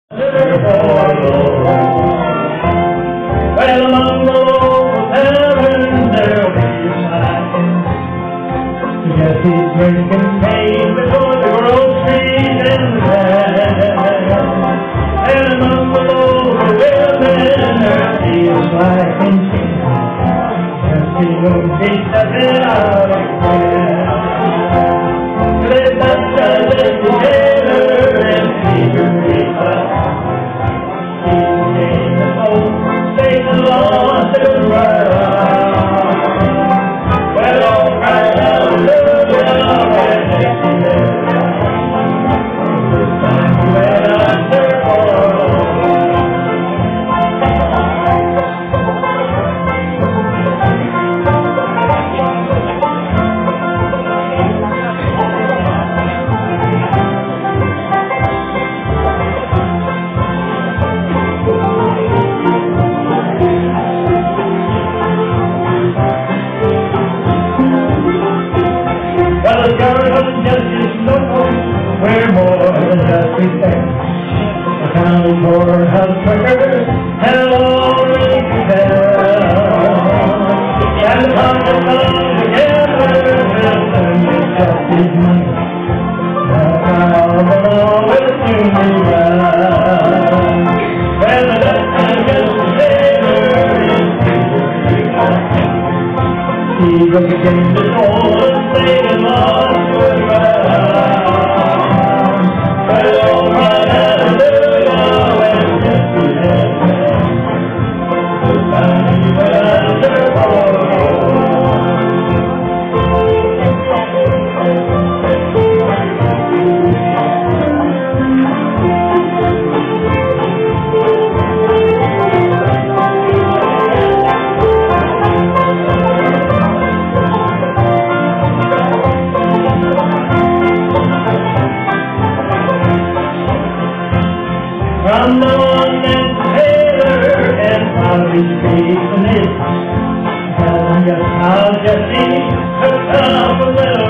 Well, among the local taverns there'll be a sight. Jesse's drinking paid before the groceries and the bag. And among the local women there'll be a sight. Jesse won't be stepping out of class. They baptized the tailor and Peter replied. Satan lost his right. Well, all right, hallelujah, and this time you and I serve we're more than just respect. The county courthouse workers have already prepared. And the congress come together will learn that justice money. That's how the law will soon be right. Well, the death and justice sailor is he look against the soul and say the lost was right. From the one man tailor and probably speak from it. Tell them just how Jesse took up a little